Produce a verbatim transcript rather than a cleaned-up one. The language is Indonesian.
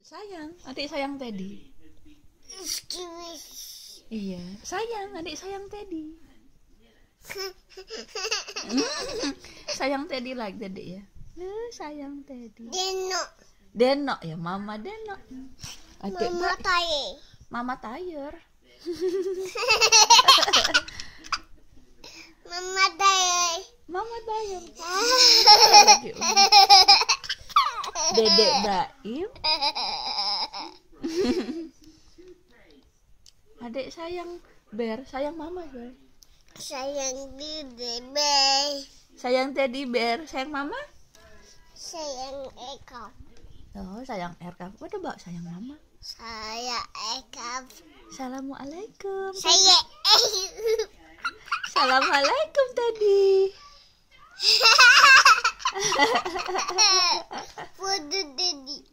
Sayang, adik sayang Teddy. Iya, sayang, adik sayang Teddy. Sayang Teddy like Teddy ya. Uh, sayang Teddy. Denock. Denock ya, Mama Denock. Adik Mama Taye. Mama Tayer. Mama Taye. Mama Baim. Dedek Baim. Adik sayang bear, sayang mama bear. Sayang Dede Bear. Sayang teddy bear, sayang mama. Sayang Eka. Oh, sayang Erka. Udah bawa sayang mama. Saya Eka. Assalamualaikum. Saya Assalamualaikum tadi. Foto Dedi.